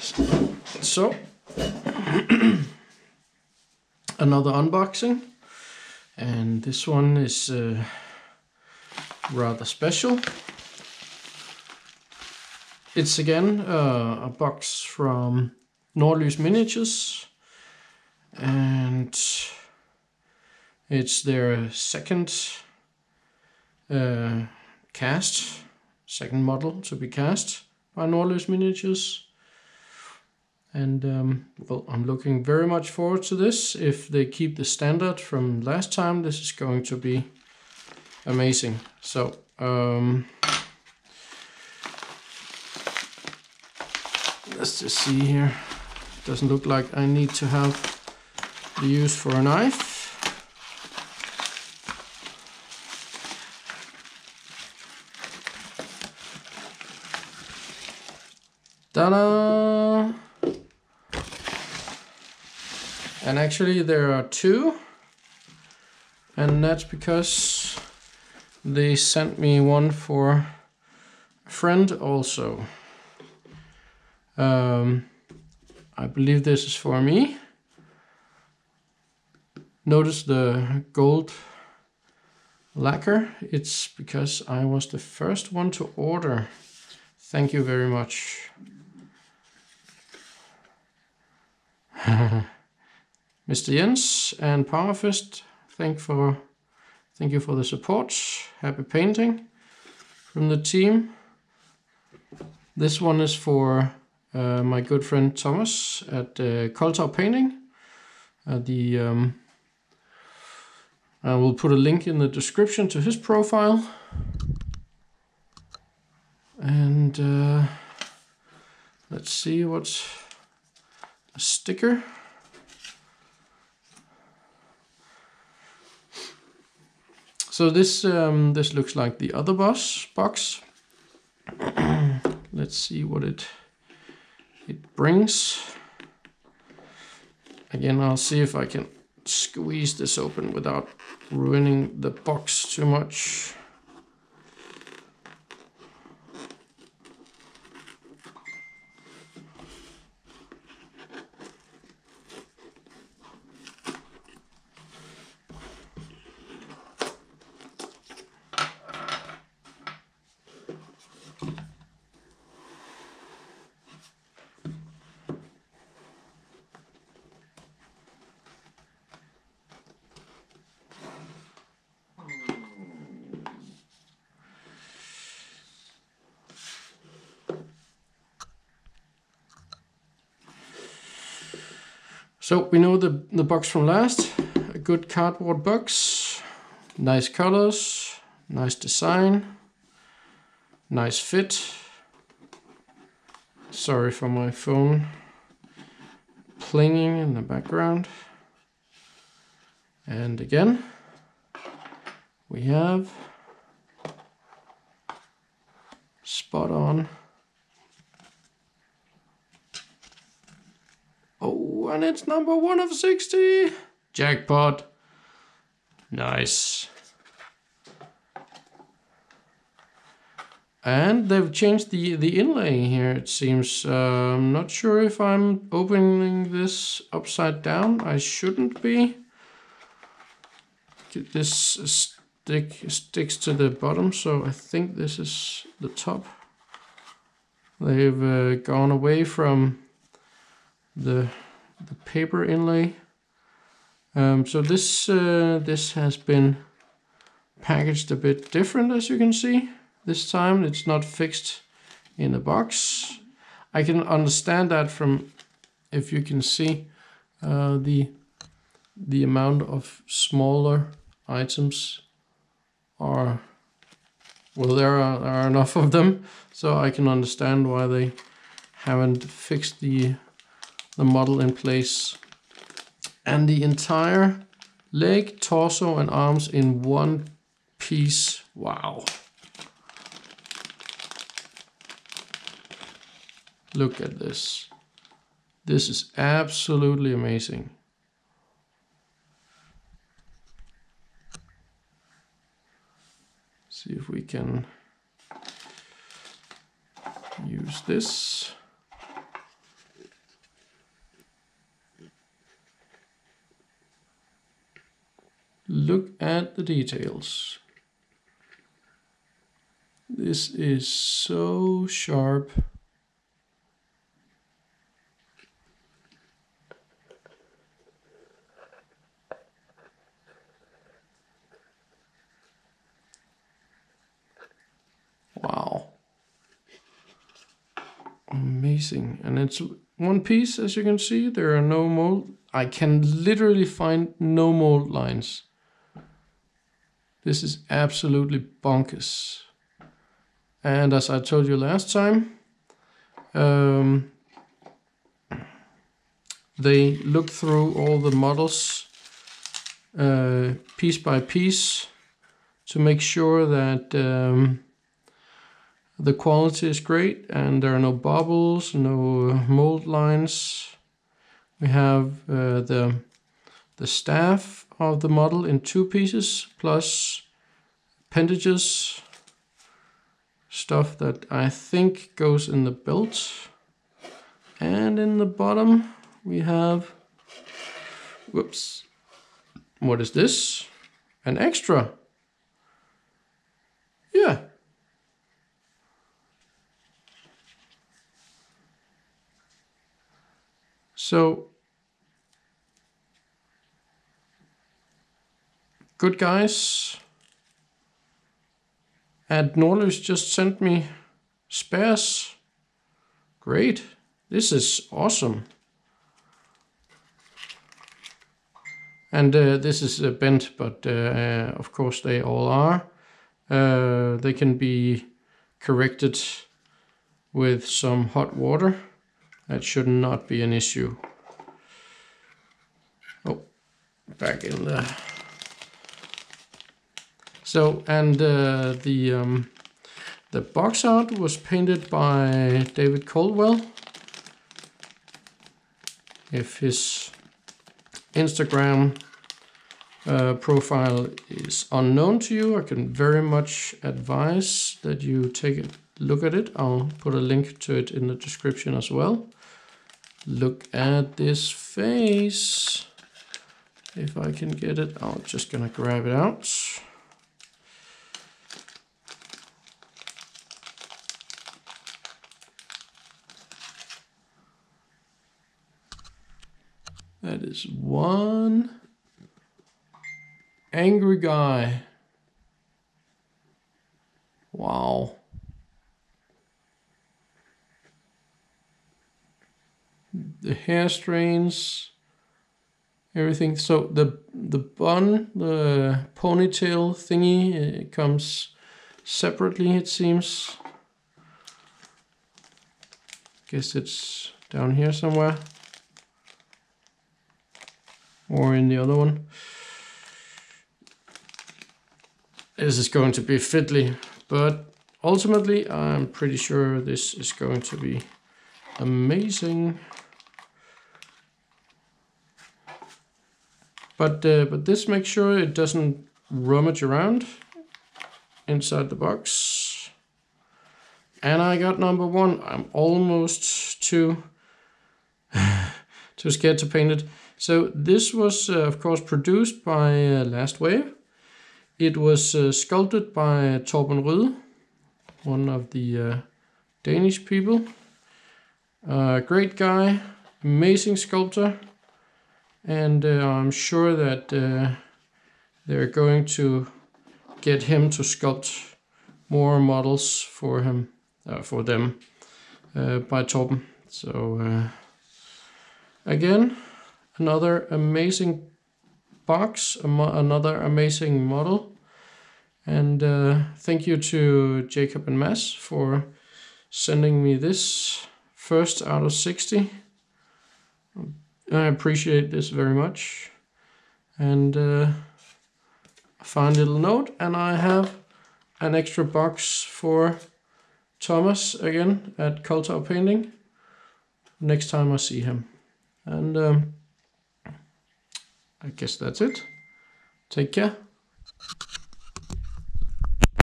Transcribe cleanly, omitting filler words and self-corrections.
So another unboxing, and this one is rather special. It's again a box from Nordlys Miniatures, and it's their second second model to be cast by Nordlys Miniatures. And well, I'm looking very much forward to this. If they keep the standard from last time, this is going to be amazing. So let's just see here. Doesn't look like I need to have the use for a knife. Ta-da! And actually there are two, and that's because they sent me one for a friend also. I believe this is for me. Notice the gold lacquer. It's because I was the first one to order. Thank you very much. Mr. Jens and Powerfist, thank you for the support. Happy painting from the team. This one is for my good friend Thomas at Coltar Painting. I will put a link in the description to his profile. And let's see what's a sticker. So this looks like the other box. Let's see what it brings. Again, I'll see if I can squeeze this open without ruining the box too much. So we know the box from last, a good cardboard box, nice colors, nice design, nice fit. Sorry for my phone plinging in the background. And again, we have spot on. Oh, and it's number 1 of 60. Jackpot. Nice. And they've changed the inlay here, it seems. I'm not sure if I'm opening this upside down. I shouldn't be. This sticks to the bottom, so I think this is the top. They've gone away from the paper inlay. So this has been packaged a bit different, as you can see. This time it's not fixed in a box. I can understand that from, if you can see the amount of smaller items are, well, there are enough of them, so I can understand why they haven't fixed the model in place. And the entire leg, torso and arms in one piece. Wow. Look at this. This is absolutely amazing. See if we can use this. at the details. This is so sharp. Wow. Amazing. And it's one piece, as you can see. There are no mold. I can literally find no mold lines. This is absolutely bonkers. And as I told you last time, they look through all the models piece by piece to make sure that the quality is great and there are no bubbles, no mold lines. We have the staff of the model in 2 pieces plus appendages, stuff that I think goes in the belt. And in the bottom we have, whoops, what is this? An extra. Yeah. So, good guys at Nordlys just sent me spares. Great. This is awesome. And this is bent, but of course they all are. They can be corrected with some hot water. That should not be an issue. Oh, back in there. So, and the box art was painted by David Colwell. If his Instagram profile is unknown to you, I can very much advise that you take a look at it. I'll put a link to it in the description as well. Look at this face. If I can get it, I'm just gonna grab it out. That is one angry guy. Wow. The hair strains, everything. So the bun, the ponytail thingy, it comes separately, it seems. Guess it's down here somewhere. Or in the other one. This is going to be fiddly, but ultimately I'm pretty sure this is going to be amazing. But this makes sure it doesn't rummage around inside the box. And I got number 1. I'm almost too scared to paint it. So this was of course produced by Last Wave. It was sculpted by Torben Ryde, one of the Danish people. Great guy, amazing sculptor, and I'm sure that they're going to get him to sculpt more models for him, for them, by Torben. So again, another amazing box, another amazing model, and thank you to Jacob and Mads for sending me this first out of 60. I appreciate this very much. And a fine little note, and I have an extra box for Thomas again at Culture Painting next time I see him. And I guess that's it. Take care.